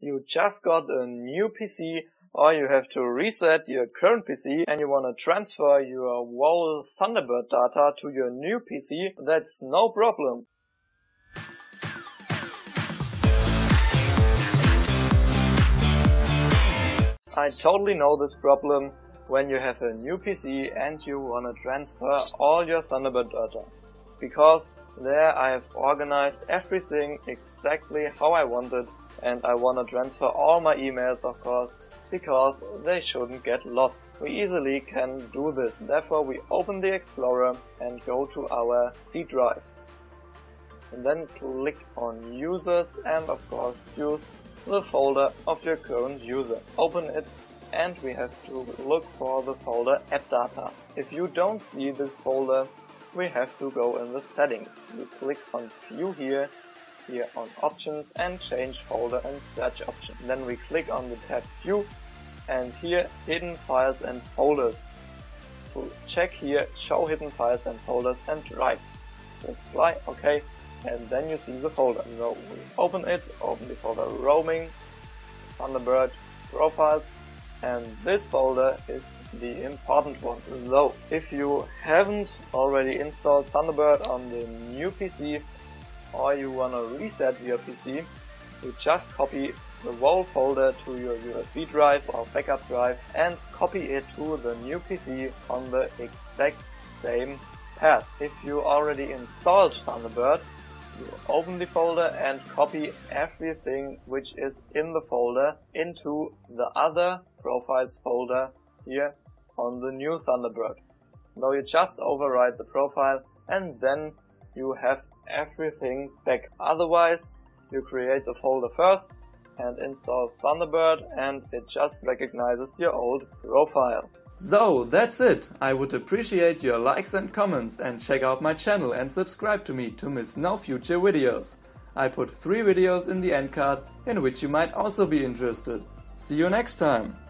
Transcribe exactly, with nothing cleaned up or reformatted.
you just got a new P C, or you have to reset your current P C and you want to transfer your whole Thunderbird data to your new P C, that's no problem. I totally know this problem when you have a new P C and you want to transfer all your Thunderbird data. Because there I have organized everything exactly how I wanted, and I want to transfer all my emails, of course, because they shouldn't get lost. We easily can do this. Therefore we open the Explorer and go to our C drive. And then click on Users and of course choose the folder of your current user. Open it and we have to look for the folder App Data. If you don't see this folder, we have to go in the settings. We click on View here, here on Options and change folder and search option. Then we click on the tab View and here Hidden Files and Folders. To check here, Show Hidden Files and Folders and Drives. Apply OK. And then you see the folder. So we open it, open the folder Roaming, Thunderbird, Profiles, and this folder is the important one. So if you haven't already installed Thunderbird on the new P C or you wanna reset your P C, you just copy the whole folder to your U S B drive or backup drive and copy it to the new P C on the exact same path. If you already installed Thunderbird, you open the folder and copy everything which is in the folder into the other profiles folder here on the new Thunderbird. Now you just overwrite the profile and then you have everything back. Otherwise, you create the folder first and install Thunderbird and it just recognizes your old profile. So, that's it! I would appreciate your likes and comments, and check out my channel and subscribe to me to miss no future videos. I put three videos in the end card in which you might also be interested. See you next time!